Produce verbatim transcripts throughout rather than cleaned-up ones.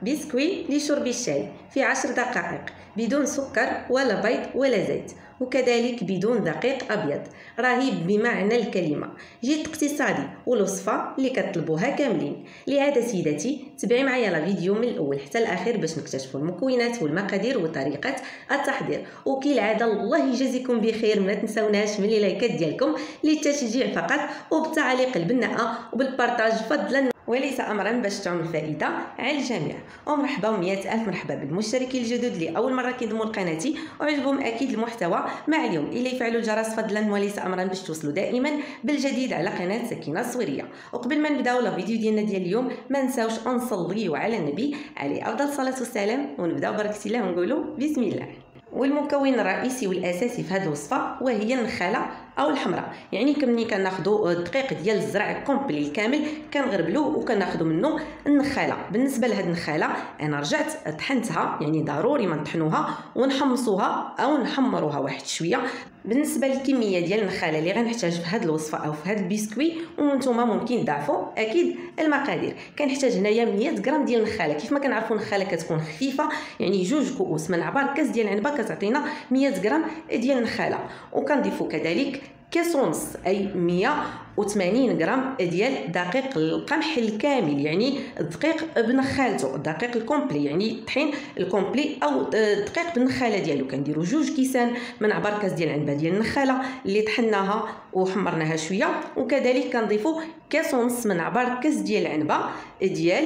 بسكوي لشرب الشاي في عشر دقائق بدون سكر ولا بيض ولا زيت، وكذلك بدون دقيق أبيض. رهيب بمعنى الكلمة، جد اقتصادي والوصفة اللي كتطلبوها كاملين. لهذا سيداتي تبعي معايا لا فيديو من الأول حتى الأخير باش نكتشفوا المكونات والمقادير وطريقة التحضير. وكالعادة الله يجازيكم بخير، ما تنسوناش من اللايكات ديالكم للتشجيع فقط، وبالتعليق البناءة وبالبارطاج فضلا وليس امرا باش تعمل فائده على الجميع. ومرحبا ومئة الف مرحبا بالمشتركين الجدد اللي اول مره كينضموا لقناتي وعجبهم اكيد المحتوى مع اليوم الا يفعلوا الجرس فضلا وليس امرا باش توصلوا دائما بالجديد على قناه سكينه الصويريه. وقبل ما نبداو لا فيديو ديالنا ديال اليوم ما نساوش نصليوا على النبي عليه افضل الصلاه والسلام، ونبداو بركه الله ونقولوا بسم الله. والمكون الرئيسي والاساسي في هذه الوصفه وهي النخاله او الحمراء. يعني كمني كناخذوا الدقيق ديال الزرع كومبلي الكامل كنغربلوه وكناخذوا منه النخاله. بالنسبه لهاد النخاله انا رجعت طحنتها، يعني ضروري ما نطحنوها ونحمصوها او نحمروها واحد شويه. بالنسبه للكميه ديال النخاله اللي غنحتاج في هذه الوصفه او في هذا البسكوي وانتم ممكن تضاعفوا اكيد المقادير. كنحتاج هنايا مية غرام ديال النخاله. كيف ما كنعرفوا النخاله كتكون خفيفه، يعني جوج كؤوس من عبار كاس ديال العنبه كتعطينا مية غرام ديال النخاله. وكنضيفوا كذلك كاس ونص اي مية وثمانين غرام ديال دقيق القمح الكامل، يعني الدقيق بنخالته، الدقيق الكومبلي، يعني طحين الكومبلي او الدقيق بالنخاله ديالو. كنديروا جوج كيسان من عبار كاس ديال العنبه ديال النخاله اللي طحناها وحمرناها شويه. وكذلك كنضيفوا كاس ونص من عبار كاس ديال العنبه ديال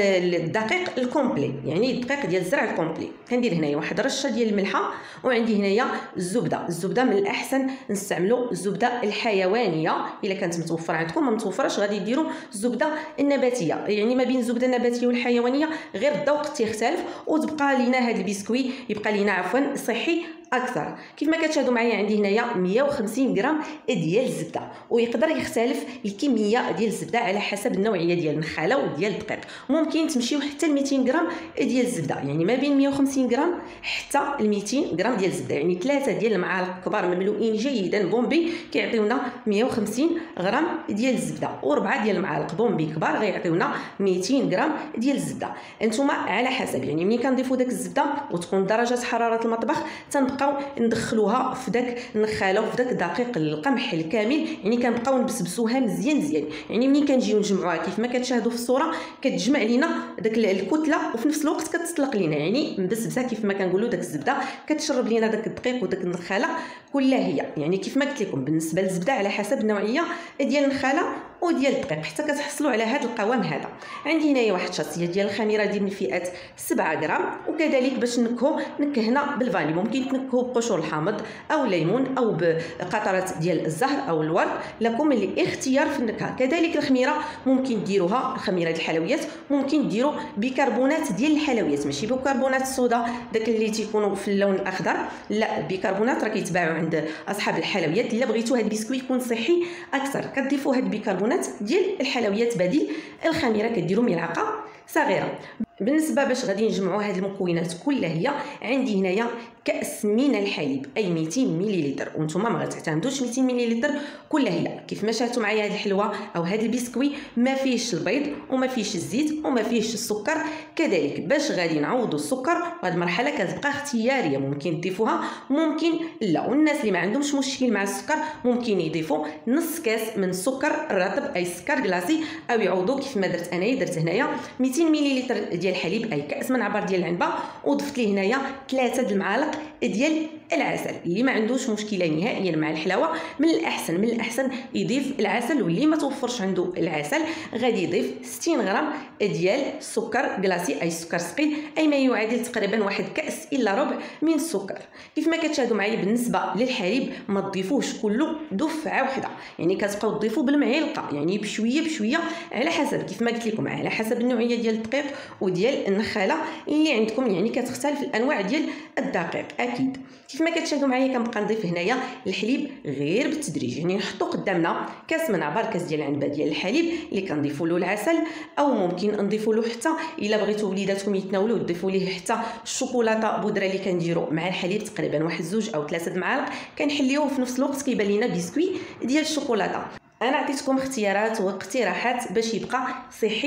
الدقيق الكومبلي، يعني الدقيق ديال الزرع الكومبلي. كندير هنايا واحد رشه ديال الملحه، وعندي هنايا الزبده. الزبده من الاحسن نستعملوا الزبده الحيوانيه، الا كانت متوفره عندكم. ما متوفرش غادي ديروا الزبده النباتيه. يعني ما بين الزبده النباتيه والحيوانيه غير الذوق تيختلف، وتبقى لينا هذا البسكوي يبقى لينا عفوا صحي اكثر. كيف ما كتشاهدوا معايا عندي هنايا مية وخمسين غرام ديال الزبده، ويقدر يختلف الكميه ديال الزبده على حسب النوعيه ديال النخاله وديال الدقيق. ممكن تمشيو حتى ل مئتين غرام ديال الزبده، يعني ما بين مية وخمسين غرام حتى ل مئتين غرام ديال الزبده. يعني ثلاثه ديال المعالق كبار مملوئين جيدا بومبي كيعطيونا مية وخمسين غرام ديال الزبده، وربعه ديال المعالق بومبي كبار غيعطيونا مئتين غرام ديال الزبده. انتما على حسب، يعني ملي كنضيفوا داك الزبده وتكون درجه حراره المطبخ تنبقى ندخلوها في داك النخاله وفي داك دقيق القمح الكامل، يعني كنبقاو نبسبسوها مزيان مزيان. يعني ملي كنجيو نجمعوها كيف ما كتشاهدوا في الصوره كتجمع لينا داك الكتله وفي نفس الوقت كتطلق لينا، يعني مبسبسه كيف ما كنقولوا. داك الزبده كتشرب لينا داك الدقيق وداك النخاله كلها هي. يعني كيف ما قلت لكم بالنسبه للزبده على حسب النوعيه ديال النخاله وديال الدقيق حتى كتحصلوا على هذا القوام هذا. عندي هنايا واحد شاصيه ديال الخميره ديال من فئه سبعة غرام. وكذلك باش نكهو نكهنا بالفاني، ممكن تنكهو بقشور الحامض او الليمون او بقطرات ديال الزهر او الورد، لكم الاختيار في النكهه. كذلك الخميره ممكن ديروها، خميره الحلويات ممكن ديروا بيكربونات ديال الحلويات، ماشي بيكربونات الصودا داك اللي تيكونوا في اللون الاخضر، لا بيكربونات راه كيتباعوا عند اصحاب الحلويات. الا بغيتوا هذا البسكوي يكون صحي اكثر كتضيفوا هاد البيكربونات ديال الحلويات بديل الخميره، كديروا ملعقه صغيره. بالنسبه باش غادي نجمعوا هاد المكونات كلها هي عندي هنايا كاس من الحليب اي مئتين مليلتر، وانتم ما غتعتمدوش مئتين مليلتر كلها هي. كيف ما شاهدتوا معايا هاد الحلوه او هاد البسكوي ما فيهش البيض وما فيهش الزيت وما فيهش السكر. كذلك باش غادي نعوضوا السكر وهاد المرحله كتبقى اختياريه، ممكن تضيفوها ممكن لا. والناس اللي ما عندهمش مشكل مع السكر ممكن يضيفوا نص كاس من السكر الرطب اي السكر كلاصي، او يعوضوا كيف ما درت انايا. درت هنايا مئتين مليلتر ديال الحليب اي كاس من عبار ديال العنبه، وضفت ليه هنايا ثلاثه د المعالق ديال العسل. اللي ما عندوش مشكله نهائيا مع الحلاوه من الاحسن من الاحسن يضيف العسل، واللي ما توفرش عنده العسل غادي يضيف ستين غرام ديال السكر كلاصي اي السكر ثقيل، اي ما يعادل تقريبا واحد كاس الا ربع من السكر. كيف ما كتشاهدوا معايا بالنسبه للحليب ما تضيفوش كله دفعه واحده، يعني كتبقاو تضيفوا بالمعلقه، يعني بشويه بشويه على حسب كيف ما قلت لكم على حسب النوعيه ديال الدقيق وديال النخاله اللي عندكم. يعني كتختلف الانواع ديال الدقيق اكيد. كيف ما كتشاهدوا معايا كنبقى نضيف هنايا الحليب غير بالتدريج، يعني نحطوا قدامنا كاس من عبار كاس ديال العنبه ديال الحليب اللي كنضيفوا له العسل، او ممكن نضيفوا له حتى الا بغيتوا وليداتكم يتناولوا تضيفوا ليه حتى الشوكولاته بودره اللي كنديروا مع الحليب تقريبا واحد زوج او ثلاثه د المعالق، كنحليوه في نفس الوقت كيبان لينا بسكوي ديال الشوكولاته. انا عطيتكم اختيارات واقتراحات باش يبقى صحي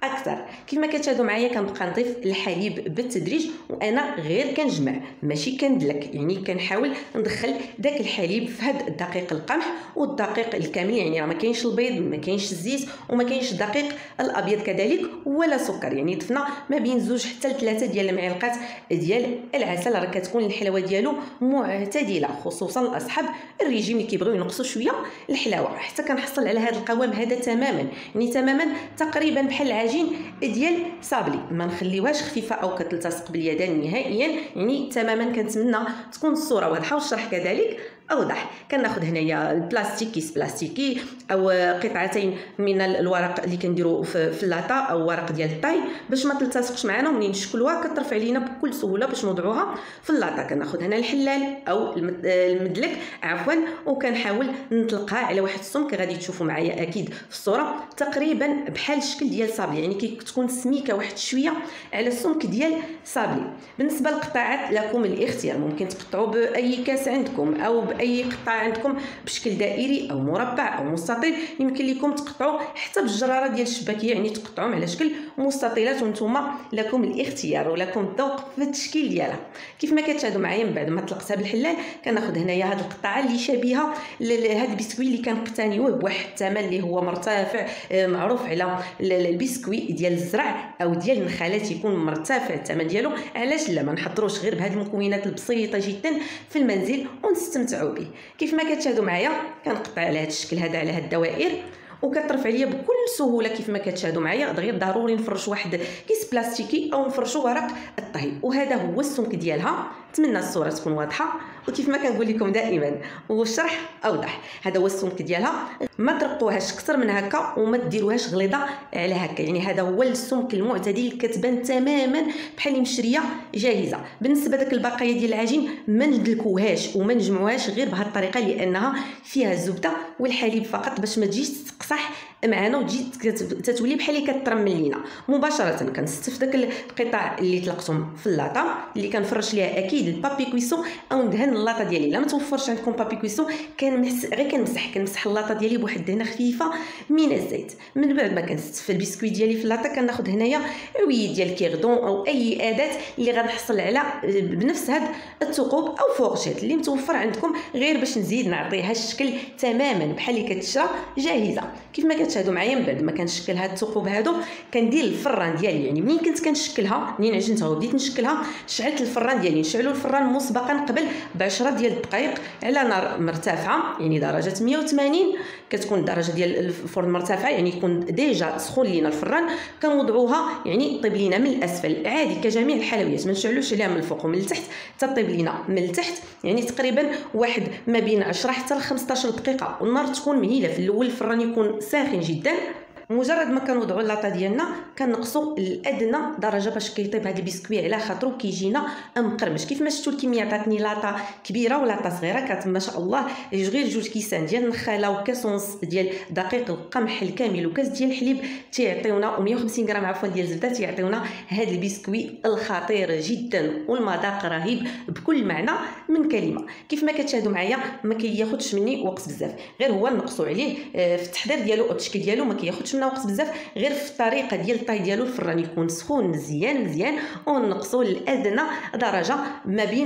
اكثر. كيف ما كتشاهدوا معايا كنبقى نضيف الحليب بالتدريج، وانا غير كنجمع ماشي كندلك، يعني كنحاول ندخل داك الحليب في هاد الدقيق القمح والدقيق الكامل، يعني راه ما كاينش البيض ما كاينش الزيت وما كاينش الدقيق الابيض كذلك ولا سكر، يعني ضفنا ما بين زوج حتى لثلاثه ديال المعالقات ديال العسل. راه كتكون الحلاوه ديالو معتدله خصوصا لاصحاب الريجيم اللي كيبغيو ينقصوا شويه الحلاوه، حتى كنحصل على هذا القوام هذا تماما، يعني تماما تقريبا بحال العجين ديال صابلي، ما نخليوهاش خفيفه او كتلتصق باليدين نهائيا، يعني تماما. كنتمنى تكون الصوره واضحه والشرح كذلك اوضح. كناخذ هنايا البلاستيك، كيس بلاستيكي او قطعتين من الورق اللي كنديروا في اللاطا او ورق ديال الطاي باش ما تلتصقش معنا، ومنين نشكلوها كترفع علينا بكل سهوله باش نوضعوها في اللاطا. كناخذ هنا الحلال او المدلك عفوا، وكنحاول نطلقها على واحد السمك غادي تشوفوا معايا اكيد في الصوره تقريبا بحال الشكل ديال صابلي، يعني كتكون سميكه واحد شويه على السمك ديال صابلي. بالنسبه للقطاعات لكم الاختيار، ممكن تقطعوا باي كاس عندكم او اي قطعه عندكم بشكل دائري او مربع او مستطيل، يمكن لكم تقطعوا حتى بالجراره ديال الشباكيه، يعني تقطعوهم على شكل مستطيلات، وانتم لكم الاختيار ولكم الذوق في التشكيل ديالها. كيف ما كتشاهدوا معايا من بعد ما طلقتها بالحلال كناخذ هنايا هذه القطعه اللي شبيهه لهذا البسكوي اللي كنقتنيوه بواحد الثمن اللي هو مرتفع، معروف على البسكوي ديال الزرع او ديال النخالات يكون مرتفع الثمن ديالو. علاش لا ما نحضروش غير بهذه المكونات البسيطه جدا في المنزل ونستمتعوا به. كيف ما كتشاهدوا معايا كنقطع على هذا الشكل هذا على هذه الدوائر وكترفع عليا بكل سهوله. كيف ما كتشاهدوا معايا غير ضروري نفرش واحد كيس بلاستيكي او نفرشوا ورق الطهي، وهذا هو السمك ديالها. نتمنى الصوره تكون واضحه، وكيف ما كنقول لكم دائما والشرح اوضح، هذا هو السمك ديالها. ما ترقوهاش اكثر من هكا وما ديروهاش غليظه على هكا، يعني هذا هو السمك المعتدل، كتبان تماما بحال مشريه جاهزه. بالنسبه داك البقايا ديال العجين ما ندلكوهاش وما نجمعوهاش غير بهذه الطريقه، لانها فيها الزبده والحليب فقط باش ما تجيش تقصح معنا وتجي تتولي بحال اللي كترمل لينا مباشره. كنستف داك القطع اللي طلقتهم في اللاطه اللي كنفرش ليها اكيد البابي كويسون او ندهن اللاطه ديالي. لا ما توفرش عندكم بابي كويسون كنمسح غير كنمسح كنمسح اللاطه ديالي بواحد الدهنه خفيفه من الزيت. من بعد ما كنستف البسكويت ديالي في اللاطه كناخذ هنايا عويه ديال كيردون او اي اداه اللي غنحصل على بنفس هذا الثقوب او فورشيت اللي متوفر عندكم، غير باش نزيد نعطيها الشكل تماما بحال اللي كتشرى جاهزه. كيف ما كتشاهدوا معايا من بعد ما كنشكل هاد الثقوب هادو كندير الفران ديالي، يعني منين كنت كنشكلها منين عجنتها وبديت نشكلها شعلت الفران ديالي. نشعلوا الفران مسبقا قبل بعشرة ديال الدقائق على نار مرتفعه، يعني درجه مية وثمانين كتكون الدرجه ديال الفرن مرتفعه، يعني يكون ديجا سخون لينا الفران. كنوضعوها يعني طيب لينا من الاسفل عادي كجميع الحلويات، ما نشعلوش عليها من الفوق ومن التحت تطيب لينا من التحت، يعني تقريبا واحد ما بين عشرة حتى ل خمسطاش دقيقه، والنار تكون مهيله. في الاول الفران يكون ساخن جدا. مجرد ما كنوضعوا اللاطه ديالنا كنقصوا الادنى درجه باش كيطيب هذا البسكوي على خاطرو كيجينا مقرمش. كيف ما شفتوا الكميه عطاتني لاطه كبيره ولاطه صغيره، كانت ما شاء الله غير جوج كيسان ديال النخاله وكاس ونص ديال دقيق القمح الكامل وكاس ديال الحليب تيعطيونا ومية وخمسين غرام عفوا ديال الزبده تيعطيونا هذا البسكوي الخطير جدا والمذاق رهيب بكل معنى من كلمه. كيف ما كتشاهدوا معايا ما كياخذش مني وقت بزاف، غير هو نقصوا عليه في التحضير ديالو او التشكيل ديالو ما كياخذش وقت بزاف، غير في الطريقه ديال الطهي ديالو. الفران يكون سخون مزيان مزيان ونقصوا لادنى درجه ما بين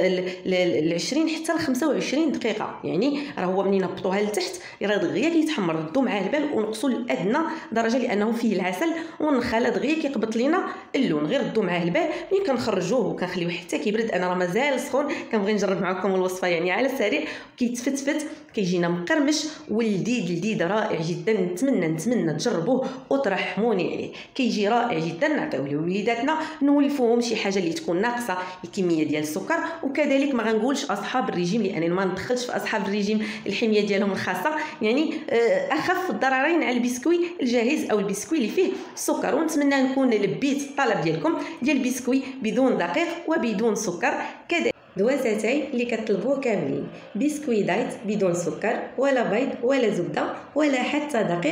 ال عشرين حتى ل خمسة وعشرين دقيقه، يعني راه هو منين نهبطوها لتحت راه دغيا كيتحمر. ردوا معاه البال ونقصوا لادنى درجه لانه فيه العسل والنخاله دغيا كيقبط لينا اللون. غير ردوا معاه البال. ملي كنخرجوه وكنخليوه حتى كيبرد، انا راه مازال سخون كنبغي نجرب معكم الوصفه يعني على السريع. كيتفتفت كيجينا مقرمش ولذيذ لذيذ رائع جدا. نتمنى نتمنى تجربوه وترحموني عليه، كيجي رائع جدا. نعطيوه لوليداتنا نولفوهم شي حاجه اللي تكون ناقصه الكميه ديال السكر. وكذلك ما غنقولش اصحاب الريجيم لانني ما ندخلش في اصحاب الريجيم الحميه ديالهم الخاصه، يعني اخف الضررين على البسكوي الجاهز او البسكوي اللي فيه السكر. ونتمنى نكون لبيت الطلب ديالكم ديال البسكوي بدون دقيق وبدون سكر. كذلك دوازتين اللي كتطلبوه كاملين، بسكوي دايت بدون سكر ولا بيض ولا زبده ولا حتى دقيق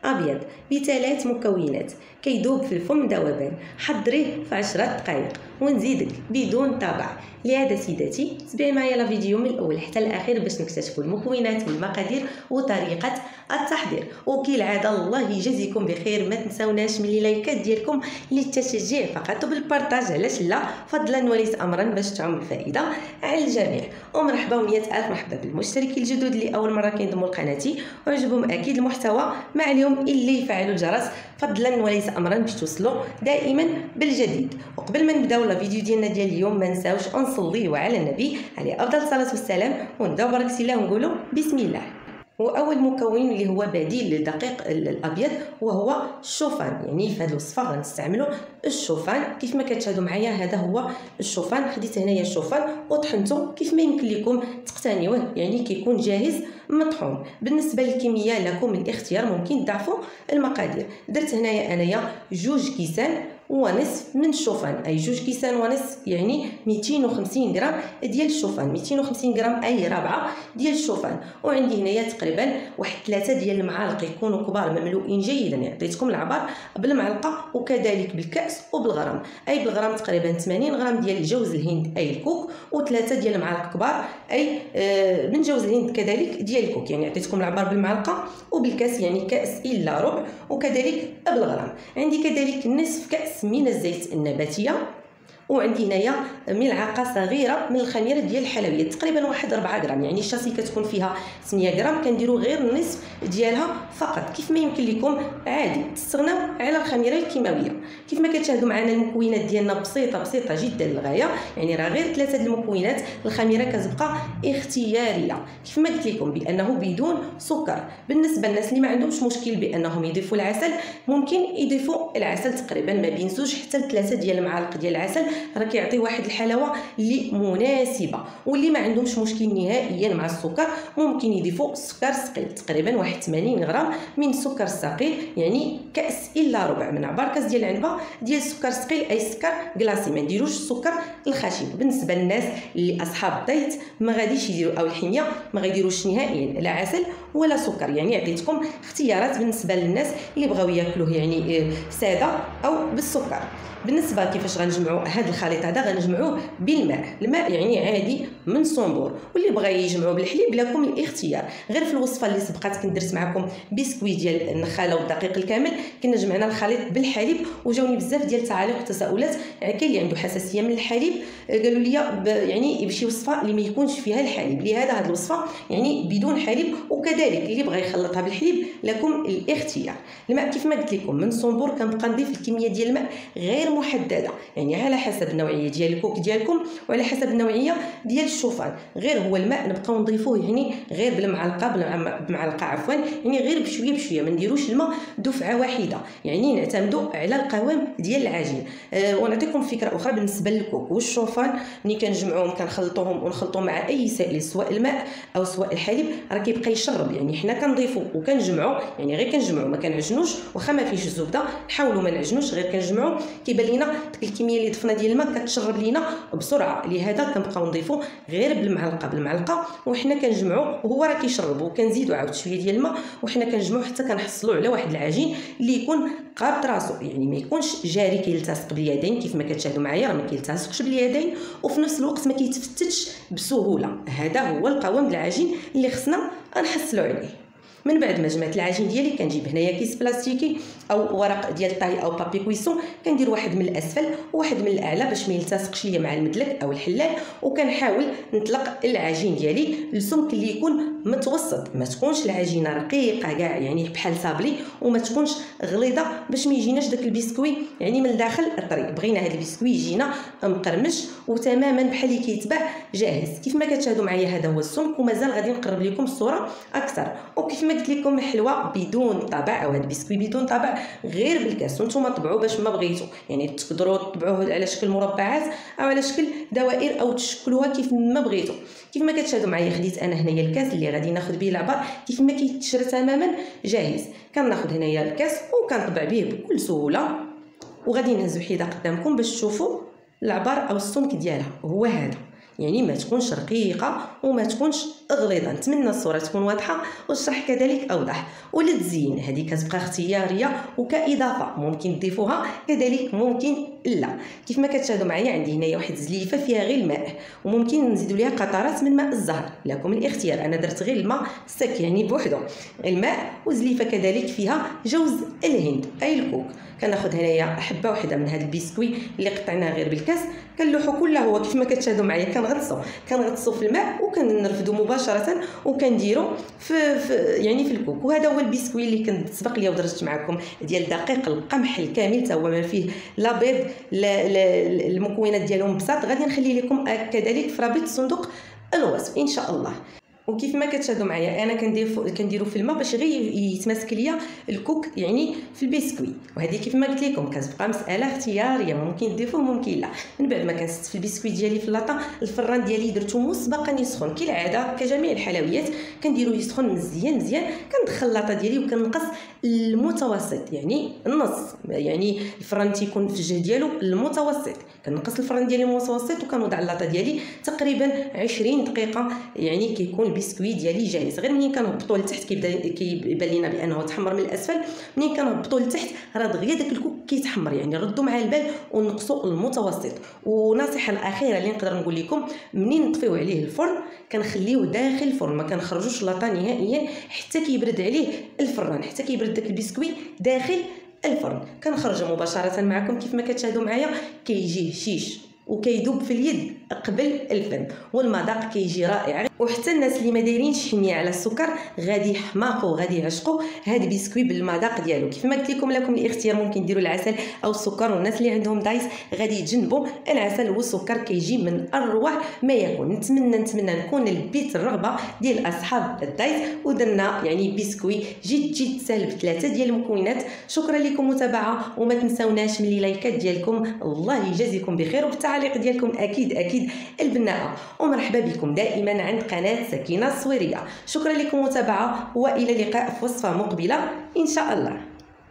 ابيض بثلاث مكونات كيذوب في الفم ذوبان. حضريه في عشرة دقائق ونزيدك بدون طبع. لهذا سيداتي تبعي معايا لا فيديو من الاول حتى الاخير باش نكتشفوا المكونات والمقادير وطريقه التحضير. وكالعاده الله يجازيكم بخير، ما تنساوناش من لايكات ديالكم للتشجيع فقط وبالبارطاج علاش لا، فضلا وليس امرا باش تعم الفائده على الجميع. ومرحبا ومئة الف مرحبا بالمشتركين الجدد اللي اول مره كينضموا لقناتي وعجبهم اكيد المحتوى، ما عليهم اللي يفعلوا الجرس فضلا وليس امرا باش توصلوا دائما بالجديد. وقبل ما نبداو لا فيديو ديالنا ديال اليوم ما نساوش نصليو على النبي عليه افضل الصلاه والسلام ونبداو بركه الله ونقولوا بسم الله. واول مكون اللي هو بديل للدقيق الابيض وهو الشوفان. يعني في هذه الوصفه غنستعملوا الشوفان كيف ما كتشاهدوا معايا. هذا هو الشوفان، خديت هنايا الشوفان وطحنته كيف ما يمكن لكم تقتنيوه، يعني كيكون جاهز مطحون. بالنسبه للكميه لكم الاختيار، ممكن تضعفوا المقادير. درت هنايا انايا جوج كيسان ونصف من الشوفان، اي جوج كيسان ونصف يعني مئتين وخمسين غرام ديال الشوفان، مئتين وخمسين غرام اي ربعه ديال الشوفان. وعندي هنايا تقريبا واحد ثلاثه ديال المعالق يكونوا كبار مملوئين جيدا، يعني عطيتكم العبار بالمعلقه وكذلك بالكاس وبالغرام، اي بالغرام تقريبا ثمانين غرام ديال جوز الهند اي الكوك وثلاثه ديال المعالق كبار اي آه من جوز الهند كذلك ديال الكوك، يعني عطيتكم العبار بالمعلقه وبالكاس يعني كاس الا ربع وكذلك بالغرام. عندي كذلك نصف كاس من الزيت النباتيه، وعندي هنايا ملعقه صغيره من الخميره ديال الحلويات تقريبا واحد أربعة غرام، يعني الشاسي كتكون فيها ثمانية غرام كنديروا غير النصف ديالها فقط. كيف ما يمكن لكم عادي تستغناو على الخميره الكيماويه. كيف ما كتشاهدوا معنا المكونات ديالنا بسيطه بسيطه جدا للغايه، يعني راه غير ثلاثه المكونات. الخميره كتبقى اختياريه كيف ما قلت لكم بانه بدون سكر. بالنسبه للناس اللي ما عندهمش مشكل بانهم يضيفوا العسل ممكن يضيفوا العسل تقريبا ما بين زوج حتى ثلاثه ديال المعالق ديال العسل، راه كيعطي واحد الحلاوه اللي مناسبه. واللي ما عندهمش مشكل نهائيا مع السكر ممكن يضيفوا سكر ثقيل تقريبا واحد ثمانين غرام من السكر الثقيل، يعني كاس الا ربع من عبار كاس ديال العنبه ديال السكر الثقيل اي سكر كلاصي، ما نديروش السكر الخشن. بالنسبه للناس اللي اصحاب الدايت ما غاديش يديروا او الحميه ما غيديروش نهائيا لا عسل ولا سكر، يعني عطيتكم اختيارات بالنسبه للناس اللي بغاو ياكلوه يعني ساده او بالسكر. بالنسبه كيفاش غنجمعوا هذا الخليط هذا، غنجمعوه بالماء. الماء يعني عادي من صنبور، واللي بغى يجمعوا بالحليب لكم الاختيار. غير في الوصفه اللي سبقات كنت درت معكم بسكوي ديال النخاله والدقيق الكامل كنا جمعنا الخليط بالحليب، وجاوني بزاف ديال التعاليق وتساؤلات. يعني كاين اللي عنده حساسيه من الحليب قالوا لي يعني بشي وصفه اللي ما يكونش فيها الحليب، لهذا هذه الوصفه يعني بدون حليب. وكذلك اللي بغى يخلطها بالحليب لكم الاختيار. الماء كيف ما قلت لكم من صنبور، كنبقى نضيف الكميه ديال الماء غير محدده، يعني على حسب النوعيه ديال الكوك ديالكم وعلى حسب النوعيه ديال الشوفان. غير هو الماء نبقاو نضيفوه يعني غير بالمعلقه بمعلقه عفوا، يعني غير بشويه بشويه، ما نديروش الماء دفعه واحده، يعني نعتمدوا على القوام ديال العجين. أه ونعطيكم فكره اخرى بالنسبه للكوك والشوفان، ملي كنجمعوهم كنخلطوهم ونخلطوا مع اي سائل سواء الماء او سواء الحليب راه كيبقى يشرب، يعني حنا كنضيفوا وكنجمعوا، يعني غير كنجمعوا ما كنعجنوش، واخا ما فيش الزبده نحاولوا ما نعجنوش غير كنجمعوا. كيبان لينا ديك الكميه اللي ضفنا ديال الماء كتشرب لينا بسرعه، لهذا كنبقاو نضيفوا غير بالمعلقه بالمعلقه وحنا كنجمعوا وهو راه كيشرب، وكنزيدوا عاود شويه ديال الماء وحنا كنجمعوا حتى كنحصلوا على واحد العجين اللي يكون قابط راسو، يعني ما يكونش جاري كيلتصق باليدين كيف ما كتشاهدوا معايا، راه ما كيلتصقش باليدين وفي نفس الوقت ما كيتفتتش بسهوله. هذا هو القوام ديال العجين اللي خصنا نحصلوا عليه. من بعد ما جمعت العجين ديالي كنجيب هنايا كيس بلاستيكي او ورق ديال الطاي او بابي كويسون، كندير واحد من الاسفل وواحد من الاعلى باش ما يلتصقش ليا مع المدلك او الحلال، وكنحاول نطلق العجين ديالي لسمك اللي يكون متوسط، ما تكونش العجينه رقيقه كاع يعني بحال صابلي، وما تكونش غليظه باش ما يجيناش داك البسكوي يعني من الداخل الطري. بغينا هذا البسكوي يجينا مقرمش وتماما بحال اللي كيتباع جاهز. كيف ما كتشاهدوا معايا هذا هو السمك، ومازال غادي نقرب لكم الصوره اكثر. وكيف ما قلت لكم الحلوى بدون طبع او هذا البسكوي بدون طبع غير بالكاس، وانتم طبعوا باش ما بغيتوا، يعني تقدروا تطبعوه على شكل مربعات او على شكل دوائر او تشكلوها كيف ما بغيتوا. كيف ما كتشاهدوا معايا خديت انا هنايا الكاس اللي غادي ناخذ به العبار كيف ما كيتشرى تماما جاهز. كناخذ هنايا الكاس وكنطبع به بكل سهوله، وغادي نهزو حيده قدامكم باش تشوفوا العبار او السمك ديالها هو هذا. يعني ما تكونش رقيقه وما تكونش غليظه. نتمنى الصوره تكون واضحه والشرح كذلك اوضح. وللتزيين هذه كتبقى اختياريه وكاضافه ممكن تضيفوها كذلك ممكن لا. كيف ما كتشاهدوا معايا عندي هنايا واحد الزليفه فيها غير الماء وممكن نزيدوا ليها قطرات من ماء الزهر، لكم الاختيار. انا درت غير الماء سك يعني بوحده الماء. وزليفه كذلك فيها جوز الهند اي الكوك. كناخذ هنايا حبه واحده من هذا البسكوي اللي قطعناه غير بالكاس، كنلوحو كله هو كيف ما كتشاهدوا معايا. كنغطسو كنغطسو في الماء وكنرفدو مباشره وكنديرو في, في يعني في الكوك. وهذا هو البسكوي اللي كنت سبق لي ودرجت معكم ديال دقيق القمح الكامل، تا هو ما فيه لا بيض لا, لا المكونات ديالهم بساط. غادي نخلي لكم كذلك في رابط صندوق الوصف ان شاء الله. وكيف ما كتشاهدوا معايا انا كندير كنديرو في الماء باش غير يتماسك ليا الكوك يعني في البسكوي. وهذه كيف ما قلت لكم كتبقى مساله اختياريه، ممكن تضيفوه ممكن لا. من بعد ما كنست في البسكوي ديالي في اللاطه، الفران ديالي درتو مسبقا يسخن كالعاده كجميع الحلويات، كنديرو يسخن مزيان مزيان. كندخل اللاطه ديالي وكنقص المتوسط يعني النص، يعني الفران تيكون في الجهه ديالو المتوسط. كنقص الفران ديالي المتوسط وكنوضع اللاطه ديالي تقريبا عشرين دقيقه، يعني كيكون البسكوي ديالي جاهز. غير منين كنهبطوا لتحت كيبدا كيبان لينا بانه تحمر من الاسفل، منين كنهبطوا لتحت راه دغيا داك الكوك كيتحمر. يعني ردوا مع البال ونقصوا المتوسط. ونصيحه الاخيره اللي نقدر نقول لكم، منين نطفيو عليه الفرن كنخليوه داخل الفرن، ما كنخرجوش لاطه نهائيا حتى كيبرد عليه الفران، حتى كيبرد داك البسكوي داخل الفرن. كنخرجه مباشره معكم كيف ما كتشاهدوا معايا، كيجي هشيش وكيذوب في اليد قبل الفم، والمذاق كيجي رائع. وحتى الناس اللي ما دايرينش حميه على السكر غادي يحماقوا غادي يعشقوا هذا البسكوي بالمذاق ديالو. كيف ما قلت لكم لكم الاختيار، ممكن ديروا العسل او السكر، والناس اللي عندهم دايس غادي يتجنبوا العسل والسكر، كيجي من اروع ما يكون. نتمنى نتمنى نكون لبيت الرغبه ديال اصحاب الدايس ودرنا يعني بسكوي جد جد سهل بثلاثه ديال المكونات. شكرا لكم متابعه، وما تنساوناش من اللايكات ديالكم، الله يجازيكم بخير، وبالتعليق ديالكم اكيد اكيد البناءه. ومرحبا بكم دائما عند قناه سكينه الصويريه. شكرا لكم متابعه، والى اللقاء في وصفه مقبله ان شاء الله.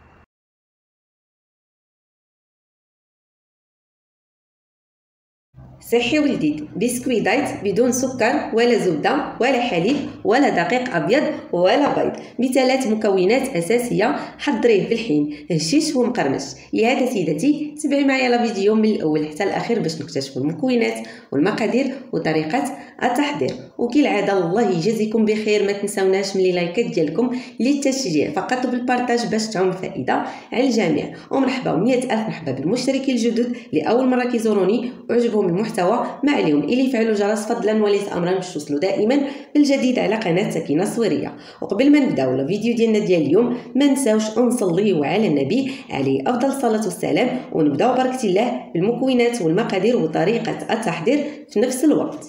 صحي ولذيذ، بسكوي دايت بدون سكر ولا زبده ولا حليب ولا دقيق ابيض ولا بيض، بثلاث مكونات اساسيه. حضريه في الحين هشيش ومقرمش. لهذا سيدتي تبعي معايا الفيديو من الاول حتى الاخير باش نكتشفوا المكونات والمقادير وطريقه التحضير. وكالعاده الله يجازيكم بخير، ما تنساوناش من اللايكات ديالكم للتشجيع فقط بالبارطاج باش تعم فائده على الجميع. ومرحبا ومئة الف مرحبا بالمشتركين الجدد لاول مره كيزوروني وعجبهم المحتوى، ما عليهم الا يفعلوا الجرس فضلا وليس امرا باش توصلوا دائما بالجديد على قناه سكينه الصويريه. وقبل ما نبداو الفيديو ديالنا ديال اليوم، ما نساوش نصليو على النبي عليه افضل الصلاه والسلام، ونبداو بركه الله بالمكونات والمقادير وطريقه التحضير في نفس الوقت.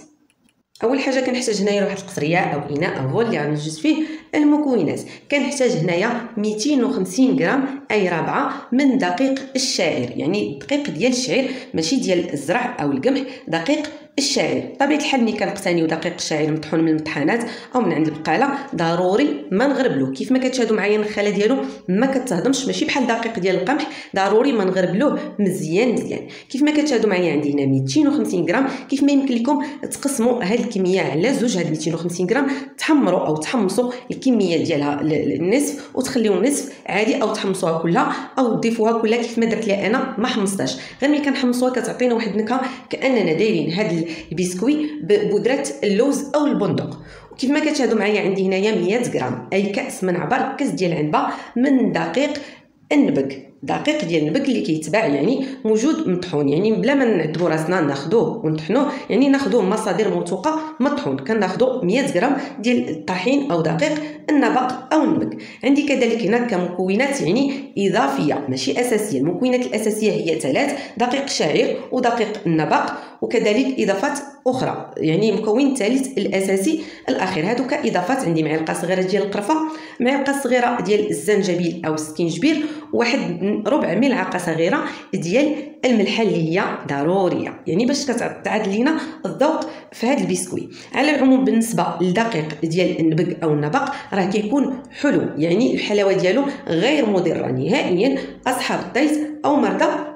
اول حاجه كنحتاج هنايا واحد القصريه او اناء هو اللي غنجوز فيه المكونات. كنحتاج هنايا مئتين وخمسين غرام اي ربعه من دقيق الشعير، يعني الدقيق ديال الشعير ماشي ديال الزرع او القمح، دقيق الشعير. بطبيعه الحال ملي كنقتنيو دقيق الشعير مطحون من المطحانات او من عند البقاله ضروري ما نغربلوه. كيف ما كتشاهدوا معايا النخاله ديالو ما كتهضمش، ماشي بحال دقيق ديال القمح، ضروري ما نغربلوه مزيان مزيان. كيف ما كتشاهدوا معايا عندي هنا مئتين وخمسين غرام. كيف ما يمكن لكم تقسموا هذه الكميه على زوج، هاد مئتين وخمسين غرام تحمروا او تحمصوا الكميه ديالها النصف وتخليو النصف عادي، او تحمصوها كلها او تضيفوها كلها كيف ما درت لي انا ما حمصتهاش. غير ملي كنحمصوها كتعطينا واحد النكهه كاننا دايرين هاد البسكوي ببودره اللوز او البندق. وكيف ما كتشاهدوا معايا عندي هنايا مئة غرام اي كاس من عبر، كاس ديال عنبه من دقيق النبك، دقيق ديال النبك اللي كيتباع يعني موجود مطحون، يعني بلا ما نعذبوا راسنا ناخذوه ونطحنوه، يعني ناخذوه من مصادر موثوقه مطحون. كناخذوا مئة غرام ديال الطحين او دقيق النبق او النبك. عندي كذلك هنا كمكونات يعني اضافيه ماشي اساسيه. المكونات الاساسيه هي ثلاث: دقيق الشعير ودقيق النبق، وكذلك اضافات اخرى، يعني مكون ثالث الاساسي الاخير. هذوك اضافات عندي معلقه صغيره ديال القرفه، معلقه صغيره ديال الزنجبيل او السكينجبير، واحد ربع ملعقه صغيره ديال الملحه اللي هي ضروريه يعني باش كتعاد لينا الذوق في هذا البسكوي. على العموم بالنسبه للدقيق ديال النبق او النبق راه كيكون حلو، يعني الحلاوه ديالو غير مضره نهائيا اصحاب الضيس او مرضى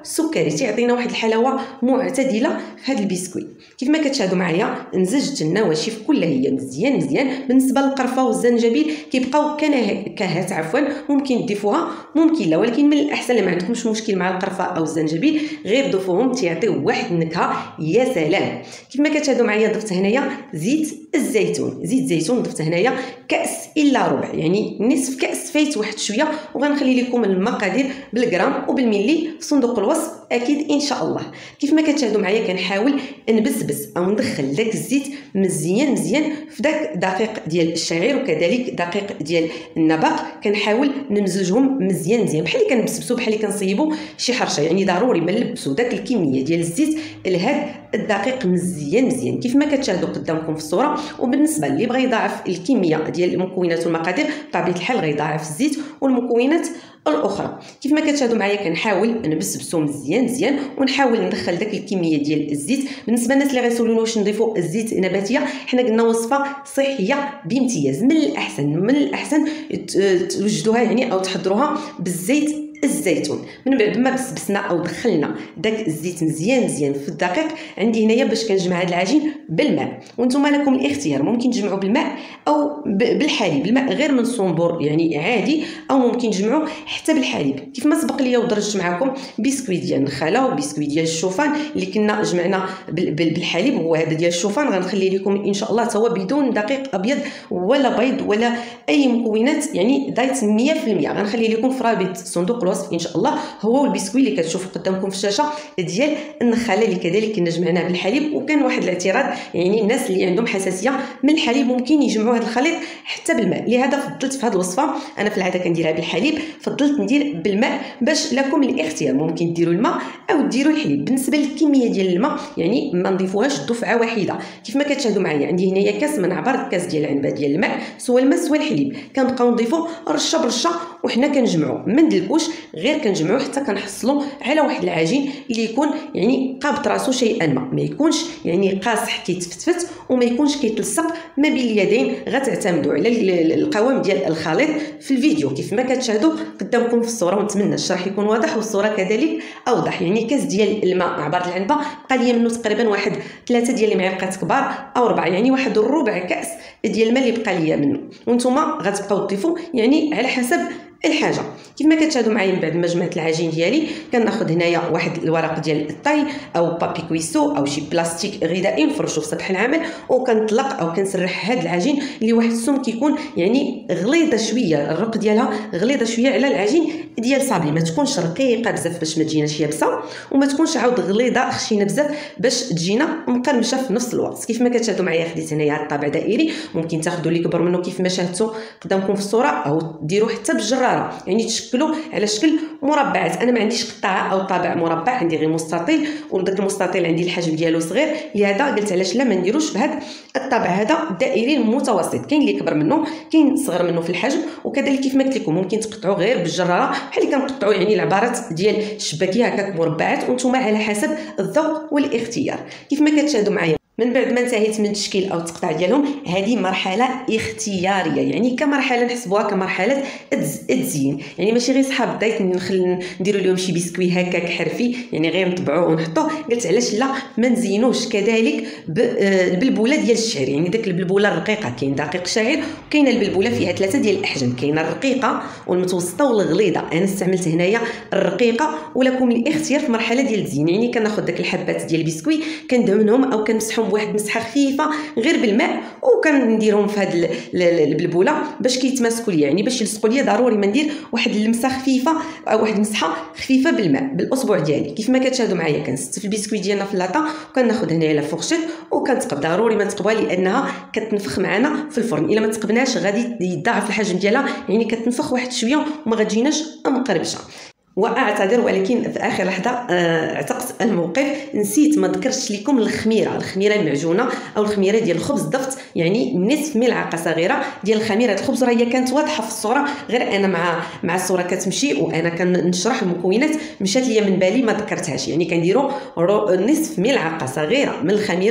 السكري تيعطينا واحد الحلاوه معتدله في هذا البسكوي. كيف ما كتشاهدوا معايا نزجت النواشف كلها هي مزيان مزيان. بالنسبه للقرفه والزنجبيل كيبقاو كنكهات عفوا، ممكن تضيفوها ممكن لا، ولكن من الاحسن اللي ما عندكمش مشكل مع القرفه او الزنجبيل غير ضيفوهم تيعطيو واحد النكهه يا سلام. كيف ما كتشاهدوا معايا ضفت هنايا زيت الزيتون، زيت زيتون ضفت هنايا كاس الا ربع، يعني نصف كاس فايت واحد شويه، وغنخلي لكم المقادير بالغرام وبالملي في صندوق الوصف اكيد ان شاء الله. كيف ما كتشاهدوا معايا كنحاول نبسبس او ندخل داك الزيت مزيان مزيان في داك دقيق ديال الشعير وكذلك دقيق ديال النبق، كنحاول نمزجهم مزيان مزيان بحال اللي كنبسبسوا بحال اللي كنصيبوا شي حرشه، يعني ضروري ما نلبسوا داك الكميه ديال الزيت لهاد الدقيق مزيان مزيان كيف ما كتشاهدوا قدامكم في الصوره. وبالنسبه اللي بغى يضاعف الكميه ديال المكونات والمقادير بطبيعه الحال غيضاعف الزيت والمكونات الاخرى. كيف ما كتشاهدوا معايا كنحاول نبسبسو مزيان مزيان ونحاول ندخل داك الكميه ديال الزيت. بالنسبه للناس اللي غيسولونا واش نضيفوا الزيت نباتيه، حنا قلنا وصفه صحيه بامتياز، من الاحسن من الاحسن توجدوها يعني او تحضروها بالزيت الزيتون. من بعد ما بسبسنا او دخلنا داك الزيت مزيان مزيان في الدقيق، عندي هنايا باش كنجمع هذا العجين بالماء، وانتم لكم الاختيار ممكن تجمعوا بالماء او بالحليب، الماء غير من صنبور يعني عادي، او ممكن تجمعوا حتى بالحليب. كيف ما سبق ليا ودرجت معكم بسكويت ديال النخاله وبسكويت ديال الشوفان اللي كنا جمعنا بالحليب، هو هذا ديال الشوفان غنخلي لكم ان شاء الله توا بدون دقيق ابيض ولا بيض ولا اي مكونات، يعني دايت مية في المية. غنخلي لكم في رابط صندوق الوصف ان شاء الله هو والبسكوي اللي كتشوفوا قدامكم في الشاشه ديال النخاله اللي كذلك كنا جمعناه بالحليب. وكان واحد الاعتراض، يعني الناس اللي عندهم حساسيه من الحليب ممكن يجمعوا هذا الخليط حتى بالماء، لهذا فضلت في هذه الوصفه، انا في العاده كنديرها بالحليب، فضلت ندير بالماء باش لكم الاختيار، ممكن ديروا الماء او ديروا الحليب. بالنسبه للكميه ديال الماء يعني ما نضيفوهاش دفعه واحده. كيف ما كتشاهدوا معايا عندي هنايا كاس من عبر كاس ديال العنبه ديال الماء، سواء الماء سواء الحليب، كنبقاو نضيفوا رشه برشه وحنا كنجمعوا، ما ندلكوش غير كنجمعوا حتى كنحصلوا على واحد العجين اللي يكون يعني قابط راسو شيئا ما، ما يكونش يعني قاصح كيتفتفت وما يكونش كيتلصق ما بين اليدين. غتعتمدوا على القوام ديال الخليط في الفيديو كيف ما كتشاهدوا قدامكم في الصوره، ونتمنى الشرح يكون واضح والصوره كذلك اوضح. يعني كاس ديال الماء عبر العنبه بقى لي منه تقريبا واحد ثلاثه ديال المعالق كبار او اربعه، يعني واحد الربع كاس ديال الماء اللي بقى لي منه، وانتم غتبقاو تضيفوا يعني على حسب الحاجه. كيف ما كتشاهدوا معايا من بعد ما جمعت العجين ديالي كناخذ هنايا واحد الورق ديال الطاي او بابي كويسو او شي بلاستيك غذائي نفرشو في سطح العمل، وكنطلق او كنسرح هذا العجين اللي واحد السم كيكون يعني غليظه شويه، الرق ديالها غليظه شويه على العجين ديال صابلي، ما تكونش رقيقه بزاف باش ما تجيناش يابسه، وما تكونش عاود غليظه خشينه بزاف باش تجينا مقرمشه في نفس الوقت. كيف ما كتشاهدوا معايا خديت هنايا الطابع دائري، ممكن تاخذوا اللي كبر منه كيف ما شاهدتوا قدامكم في الصوره، او ديروا حتى بالجراره يعني تشكلوا على شكل مربعات. انا ما عنديش قطعه او طابع مربع، عندي غير مستطيل، وداك المستطيل عندي الحجم ديالو صغير، لهذا قلت علاش لا ما نديروش بهذا الطابع هذا الدائري المتوسط. كاين اللي كبر منه كاين صغر منه في الحجم، وكذلك كيف ما قلت لكم ممكن تقطعوا غير بالجراره بحال اللي كنقطعوا يعني العبارات ديال الشباكيه هكاك مربعات، وانتم على حسب الذوق والاختيار. كيف ما كتشاهدوا معايا من بعد ما انتهيت من التشكيل او التقطيع ديالهم، هذه مرحله اختياريه، يعني كمرحله نحسبوها كمرحله التزيين، يعني ماشي غير صحاب الدايت نخل نديروا لهم شي بسكوي هكاك حرفي يعني غير نطبعوه ونحطوه. قلت علاش لا ما نزينوش كذلك بالبلبوله ديال الشعير، يعني داك البلبوله الرقيقه، كاين دقيق شعير وكاينه البلبوله فيها ثلاثه ديال الاحجام، كاينه الرقيقه والمتوسطه والغليظه. انا استعملت هنايا الرقيقه، ولكم الاختيار في مرحله ديال التزيين، يعني كناخذ داك الحبات ديال البسكوي كندهنهم او كنمسحهم بواحد مسحه خفيفه غير بالماء، وكنديرهم في هذه البلبوله باش كيتماسكوا لي، يعني باش يلصقوا لي ضروري ما ندير واحد اللمسه خفيفه او واحد المسحه خفيفه بالماء بالاصبع ديالي. كيف ما كتشاهدوا معايا كنستف البسكوي ديالنا في اللاطه وكناخذ هنايا لا فورشيت وكنتقب، ضروري ما تقبوها لانها كتنفخ معنا في الفرن، الا ما تقبناش غادي يضاعف الحجم ديالها، يعني كتنفخ واحد شويه وما غتجيناش مقربشه. واعتذر ولكن في اخر لحظه اعتقت الموقف، نسيت ما ذكرتش لكم الخميره، الخميره المعجونه او الخميره ديال الخبز، ضفت يعني نصف ملعقه صغيره ديال خميره الخبز، راه هي كانت واضحه في الصوره، غير انا مع مع الصوره كتمشي وانا كنشرح المكونات مشات ليا من بالي ما ذكرتهاش، يعني كنديروا نصف ملعقه صغيره من الخميره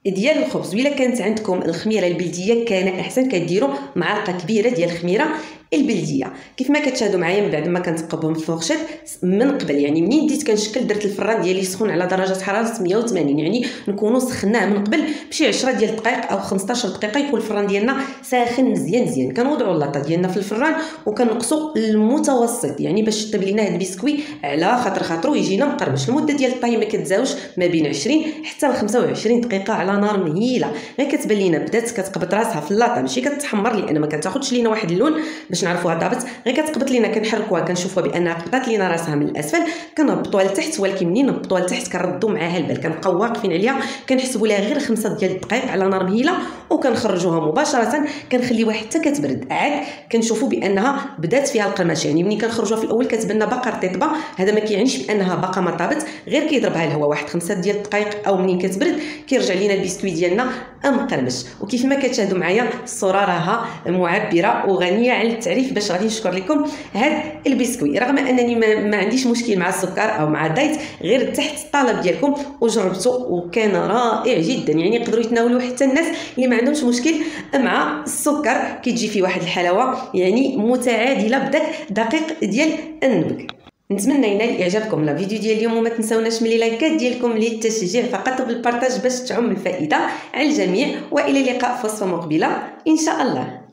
ديال الخبز. وإلا كانت عندكم الخميره البلديه كان احسن كديروا معلقه كبيره ديال الخميره البلديه. كيف ما كتشاهدوا معايا من بعد ما كنتقبهم في الفورشيت من قبل، يعني منين بديت كنشكل درت الفران ديالي سخون على درجه حراره مية وثمانين، يعني نكونوا سخناه من قبل بشي عشرة ديال الدقائق او خمسطاش دقيقه، يكون الفران ديالنا ساخن مزيان مزيان. كنوضعوا اللاطه ديالنا في الفران وكنقصوا المتوسط، يعني باش طيب لينا هاد البسكوي على خاطر خاطرو يجينا مقرمش. المده ديال الطهي ما كتزاوش ما بين عشرين حتى ل خمسة وعشرين دقيقه على نار مهيله. غير كتبان لينا بدات كتقبط راسها في اللاطه، ماشي كتحمر لان ما كتاخذش لينا واحد اللون باش نعرفوها ضابط، غير كتقبط لينا كنحركوها كنشوفوها بانها قبطات لينا راسها من الاسفل كنهبطوها لتحت. ولكن منين نهبطوها لتحت كنردوا معاها البال، كنبقاو واقفين عليها كنحسبوا لها غير خمسة ديال الدقائق على نار مهيله وكنخرجوها مباشره كنخليوها حتى كتبرد. عاد كنشوفوا بانها بدات فيها القرمشه، يعني ملي كنخرجوها في الاول كتبان لنا باقا رطيبه، هذا ما كيعنيش بانها باقا ما طابت، غير كيضربها الهواء واحد خمسة ديال الدقائق او منين كتبرد كيرجع لينا البسكوي ديالنا مقرمش. وكيف ما كتشاهدوا معايا الصوره راها معبره وغنيه عن التعريف باش غادي نشكر لكم هذا البسكوي. رغم انني ما, ما عنديش مشكل مع السكر او مع الدايت، غير تحت الطلب ديالكم وجربته وكان رائع جدا، يعني يقدروا يتناولوا حتى الناس اللي ما عندهمش مشكل مع السكر. كتجي فيه واحد الحلاوه يعني متعادله بداك دقيق ديال النبك. نتمنى ينال اعجابكم لا فيديو ديال اليوم، وما تنساوناش من لايكات ديالكم للتشجيع فقط بالبارطاج باش تعم الفائده على الجميع. والى اللقاء في وصفه مقبله ان شاء الله.